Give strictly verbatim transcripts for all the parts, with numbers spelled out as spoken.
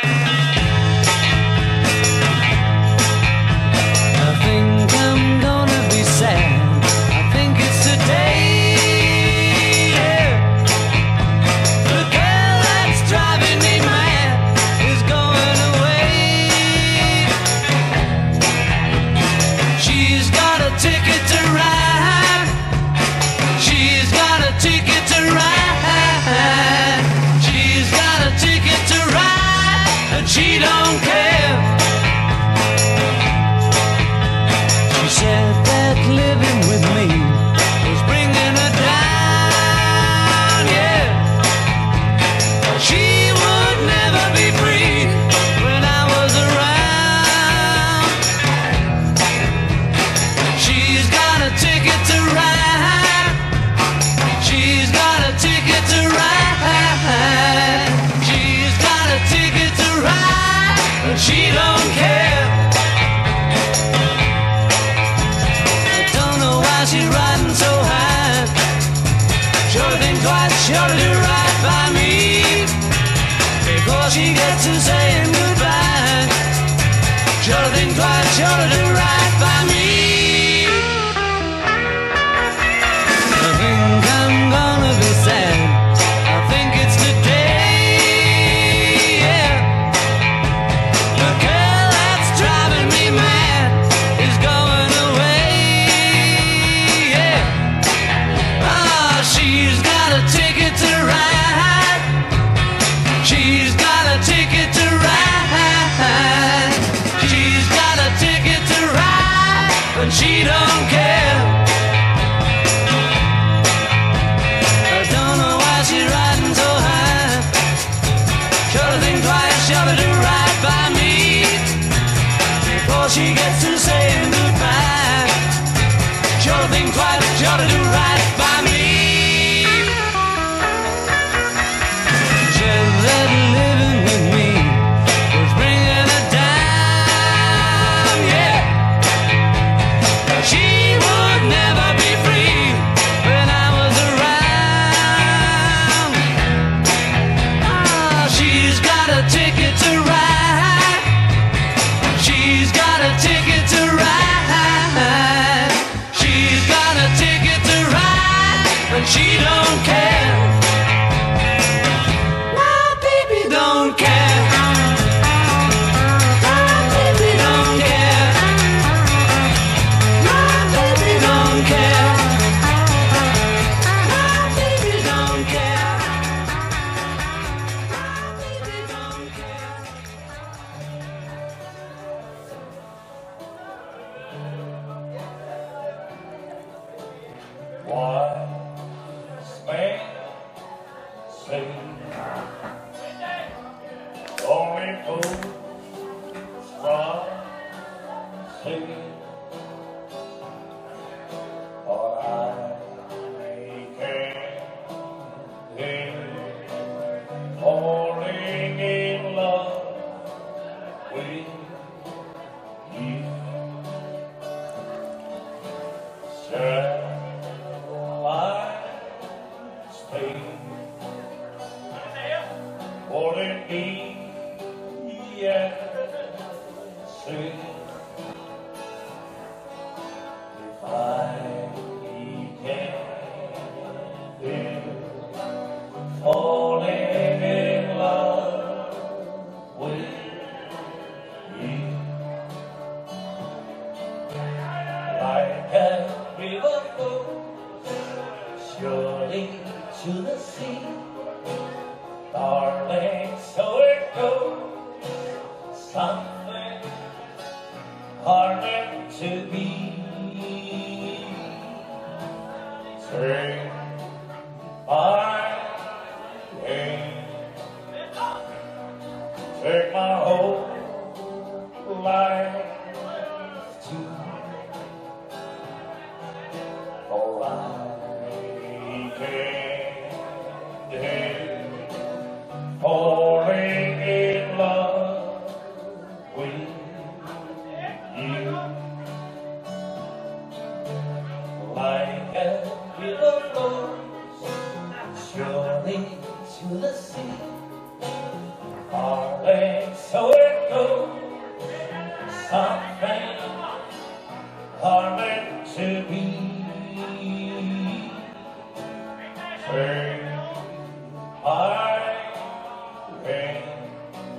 She don't care. She said that living with me was bringing her down, yeah. She would never be free when I was around. She's got a ticket to ride. She's got a ticket to ride. She's got a ticket to ride, but she don't care. I don't know why she's riding so high. Sure to think twice, sure to do right by me before she gets to saying goodbye. Sure to think twice, sure to do right by me. I think I'm gonna be sad. I think it's today. She don't care. I don't know why she's riding so high. Sure to think twice, sure to do right by me before she gets to saying goodbye. Sure to think twice, sure to do right by me. She said that living with me was bringing her down, yeah. She would never be free when I was around. Ah, she's got a ticket to ride. She's got a ticket to ride. She's got a ticket to ride, but she don't care. My baby don't care. My baby don't care. My baby don't care. My baby don't care. Why Spain sing only fools from singing, but I can't help falling in love with you. Shall I stay? Would it be yes? If I can't help falling in love with you, like a river flows surely to the sea, darling, so it goes. Something hard meant to be. Take my hand, take my whole life too, for I can't help falling in love with you, like a river flows surely to the sea, darling, so it goes. Some things are meant to be. Take my hand,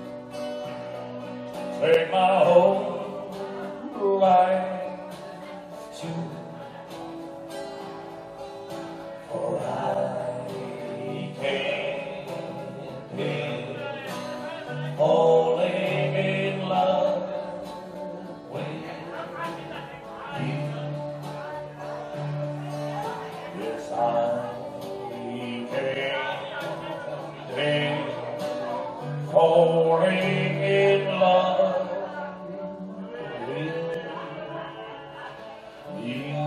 take my whole life too. For I can't be falling in love with you. Yes, I can't be falling in love with you.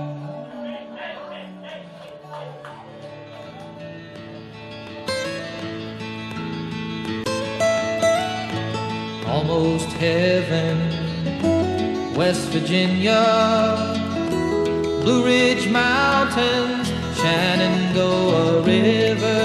Almost heaven, West Virginia, Blue Ridge Mountains, Shenandoah River.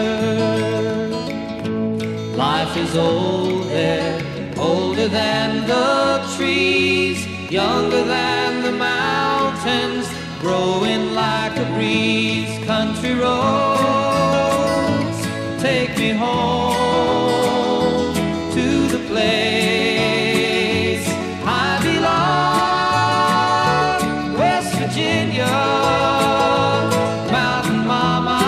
Life is old there, older than the trees, younger than the mountains, growing like a breeze. Country roads, take me home to the place I belong, West Virginia, Mountain Mama,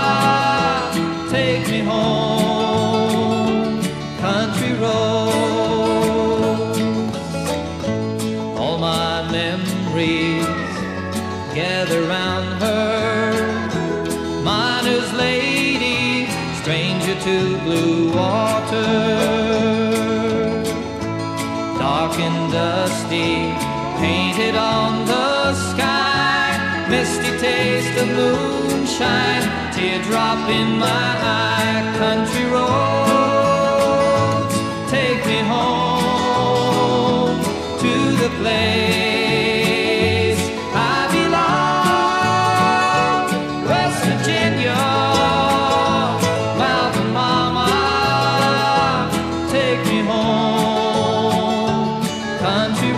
take me home, country roads. All my memories gather round her, miner's lady, stranger to blue water. Dark and dusty, painted on the sky, misty taste of moonshine, teardrop in my eye. Country roads, take me home to the place I belong, West Virginia, Mountain Mama, take me home, country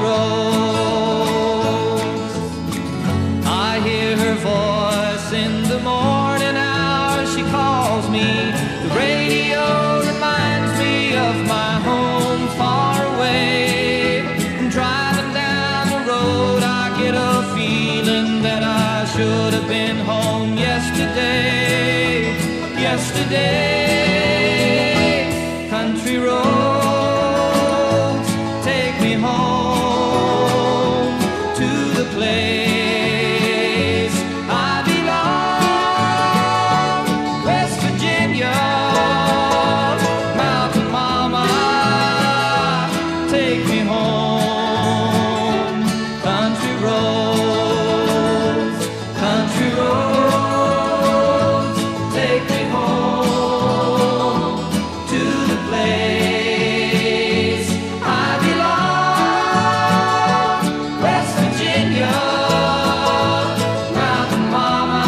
roads. I hear her voice in the morning hours, she calls me. The radio reminds me of my home far away. And driving down the road, I get a feeling that I should have been home yesterday, yesterday. Country roads, take me home to the place I belong, West Virginia, Mountain Mama, take me home, country roads, country roads, take me home to the place I belong, West Virginia, Mountain Mama,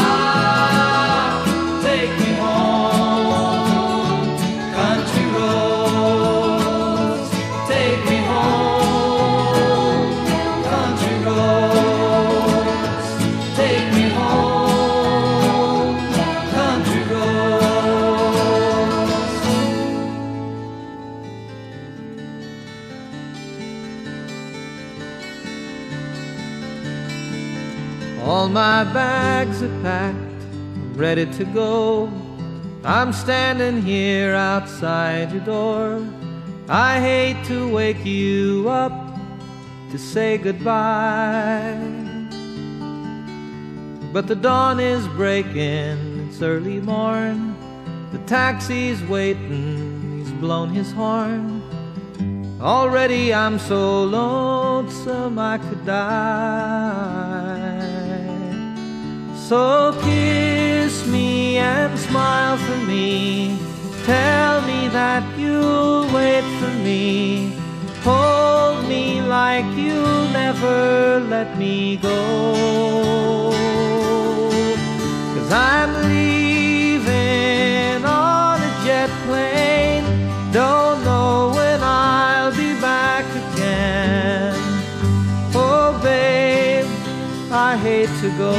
take me home, country roads, take me home, country roads, take me home, country roads. All my bags are packed, I'm ready to go. I'm standing here outside your door. I hate to wake you up to say goodbye, but the dawn is breaking, it's early morn. The taxi's waiting, he's blown his horn. Already I'm so lonesome I could die. So kiss me and smile for me, tell me that you'll wait for me, hold me like you'll never let me go. 'Cause I'm leaving on a jet plane, don't know go.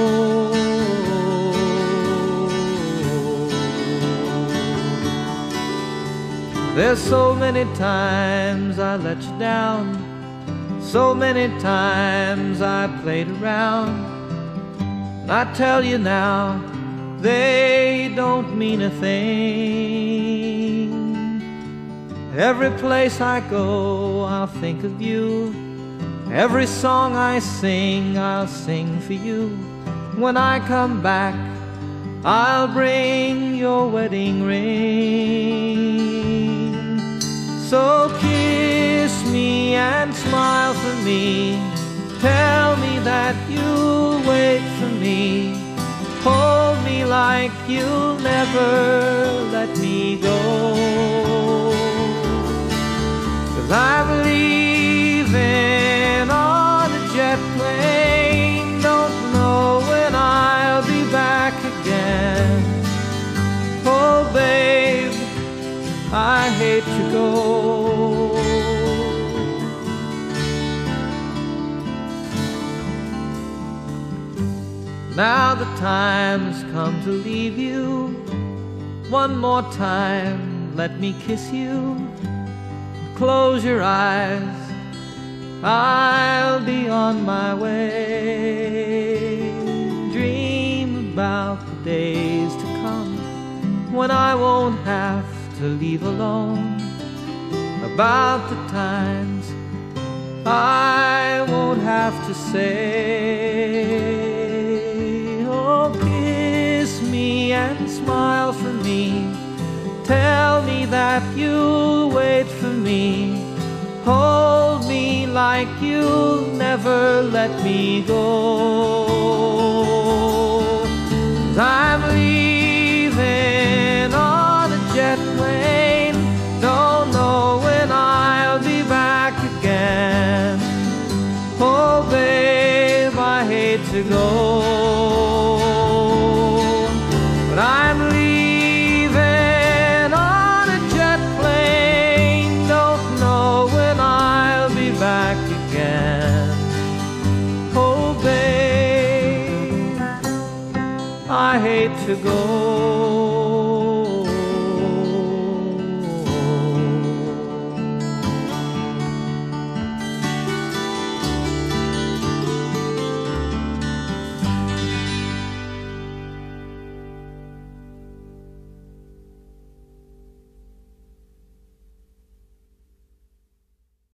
There's so many times I let you down, so many times I played around. And I tell you now, they don't mean a thing. Every place I go, I'll think of you. Every song I sing, I'll sing for you. When I come back, I'll bring your wedding ring. So kiss me and smile for me. Tell me that you'll wait for me. Hold me like you'll never let me go. 'Cause I'm leaving on a jet plane. Don't know when I'll be back again. Oh babe, I hate to go. Now the time's come to leave you. One more time, let me kiss you. Close your eyes, I'll be on my way. Dream about the days to come when I won't have to leave alone. About the times I won't have to say. Oh, kiss me and smile for me. Tell me that you'll wait for me. Hold me like you'll never let me go. 'Cause I'm leaving on a jet plane. Don't know when I'll be back again. Oh babe, I hate to go, but I'm leaving on a jet plane. Don't know when I'll be back again. Oh babe, I hate to go.